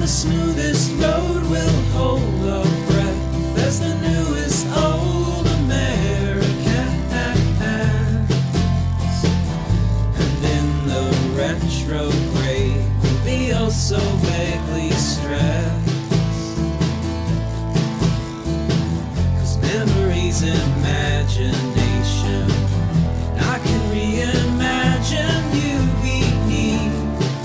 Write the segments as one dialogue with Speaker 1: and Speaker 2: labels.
Speaker 1: the smoothest road we'll hold our breath as the newest old Americans. And in the retrograde we'll be oh so vaguely stressed, 'cause memories, imagination, I can reimagine you beneath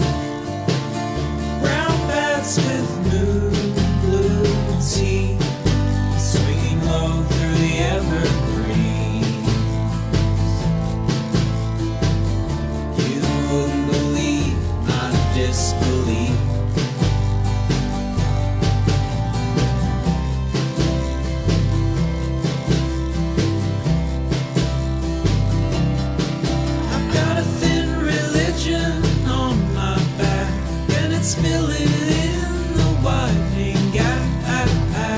Speaker 1: brown bats with moon blue teeth, swinging low through the evergreens. You wouldn't believe my disbelief. Spilling in the widening gas,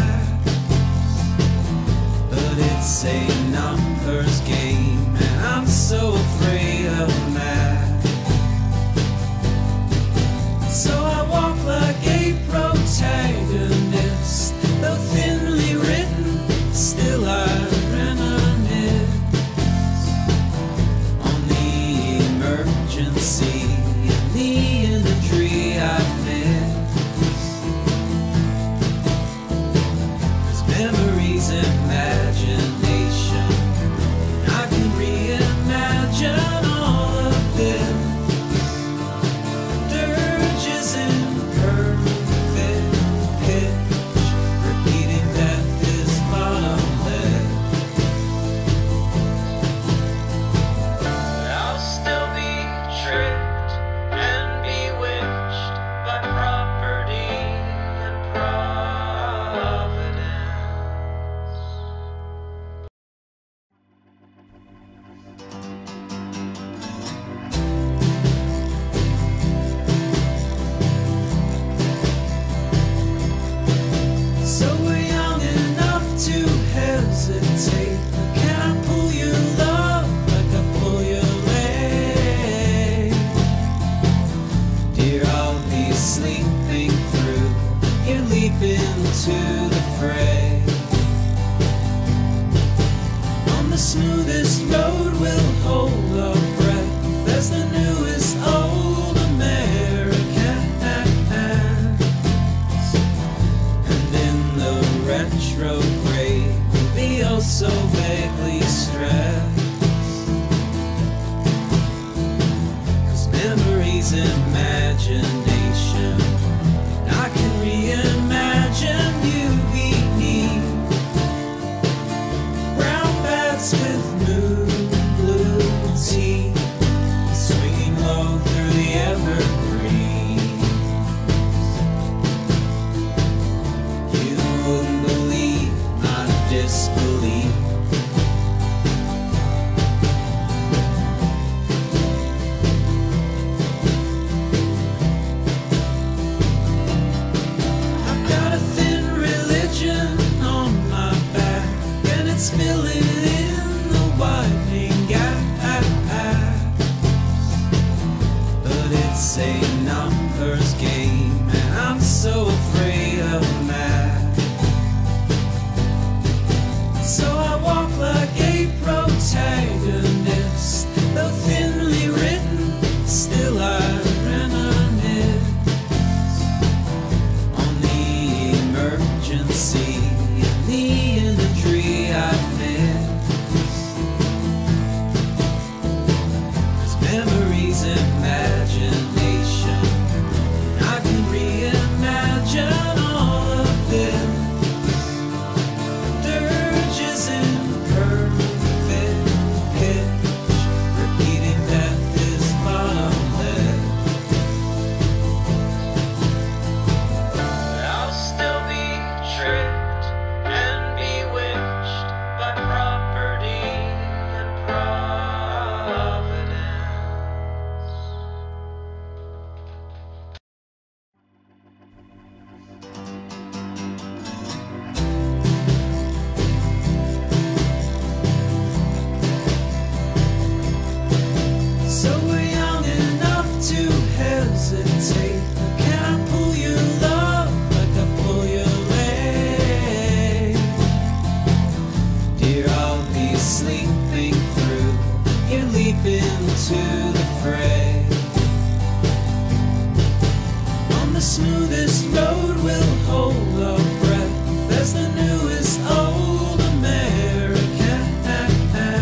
Speaker 1: but it's a numbers game, and I'm so afraid of math. So I walk like a protagonist, though thinly written, still I reminisce on the emergency and the imagery I miss. 'Cause memories, imagination, I can reimagine all of this. Dirges in perfect pitch, repeating death is bottomless. I'll still be tricked and bewitched by property and providence. So we're young enough to hesitate. Can I pull your love like I pull your leg? Dear, I'll be sleeping through you leap into the fray. On the smoothest road we'll hold our breath as the newest old Americans. And in the retrograde we'll be oh so vaguely stressed, 'cause memories, imagination, I can reimagine you beneath smoothest road will hold our breath as the newest old Americans.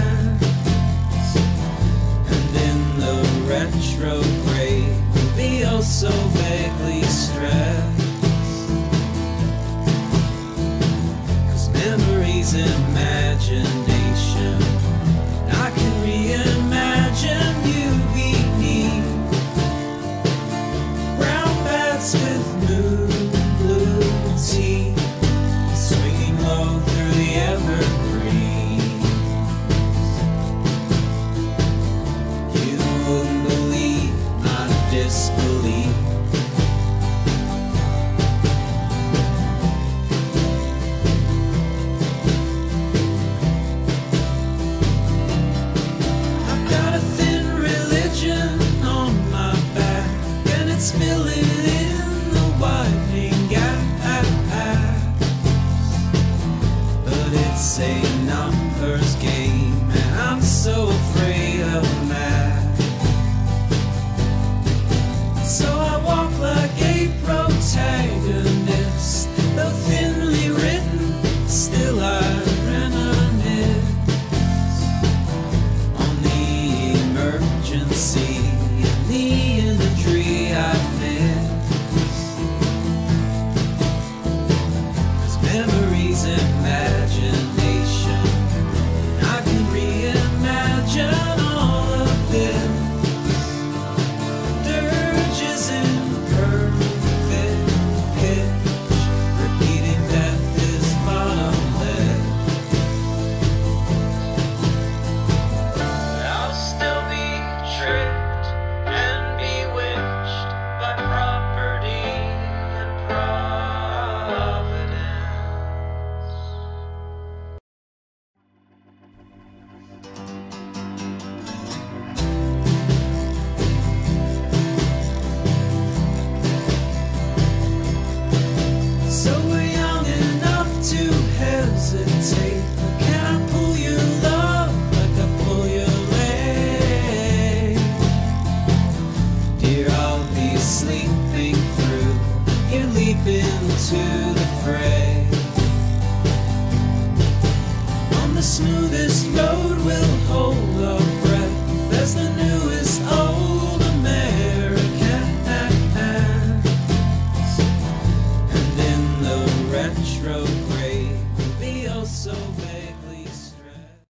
Speaker 1: And in the retrograde we'll be oh so vaguely stressed, 'cause memories, imagination, I can reimagine you beneath brown bats.